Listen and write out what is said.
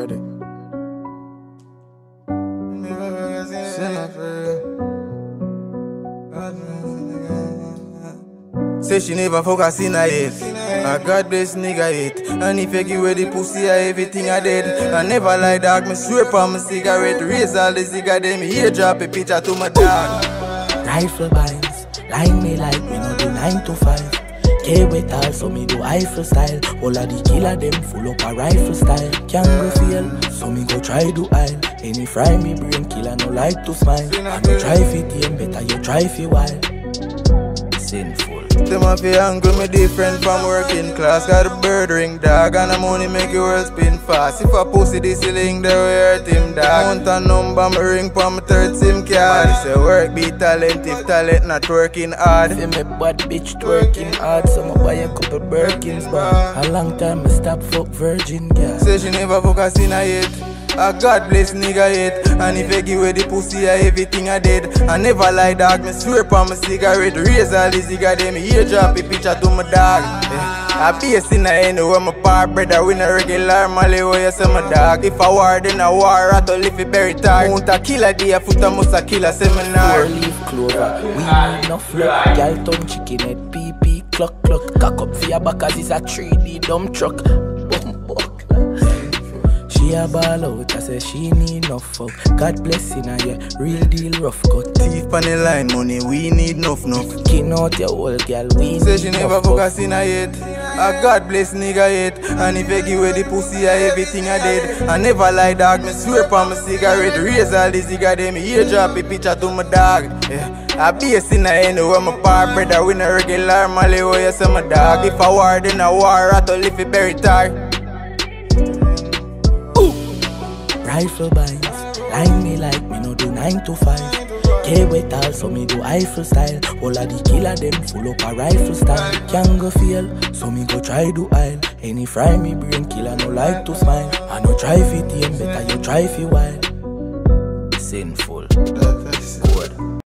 ready. Sinna say she never fuck a Sinna yet. A God bless nigga yet. And if you give away the pussy or everything I did, I never lie dog, me swear on my cigarette. Raise all the cigarette, them here drop a picture to my dog. Rifle binds, line me like me no do 9 to 5. K with all so me do rifle style. All of the killer them full up a rifle style. Can't go feel, so me go try do aisle. Any fry me brain killer no like to smile. I no try fit aim, better you try fi wild. Sinful. Them a fi angry, me different from working class. Got a bird ring dog and I'm only make your world spin fast. If I pussy this ceiling, they will hurt him dog. Mount a number, me ring for my third SIM card. He say work be talent, if talent not working hard. See me bad bitch twerking hard, so me buy a couple Birkins bar. A long time me stop fuck virgin girl. Say she never fuck a Sinna yet. A God bless nigga yet. And if you give away the pussy or everything I did, I never lie dog, me swear on my cigarette. Raise all the cigarette, them here drop a picture to my dog. I be a Sinna anywhere, my part brother win a regular Malie where you say my dog. If I war then I war, I to live it very tight. Won't a killer day, a foot a must a kill a seminar. 4 leaf clover, we need enough luck. Girl turn chicken head, PP, cluck cluck. Cock up for your back as it's a 3D dump truck. She a ball out, I say she need enough fuck. God bless Sinna, yeah, real deal rough cut. Thief on the line, money, we need enough. King out your whole girl, we say need she never fuck a Sinna yet. A God bless nigga yet. And if you give away the pussy or everything I did, I never lie dog, me swear on my cigarette. Raise all the cigarette, them here drop a picture to my dog. I be a Sinna anywhere, my part brother win a regular Malie where you say my dog. If I war then I war, I to live it very tight. Rifle binds, line me like me no do 9 to 5. K with all so me do rifle style. All of the killer them full up a rifle style. Can't go feel, so me go try do aisle. Any fry me brain killer no like to smile. I no try fit aim, better you try fi wild. Sinful.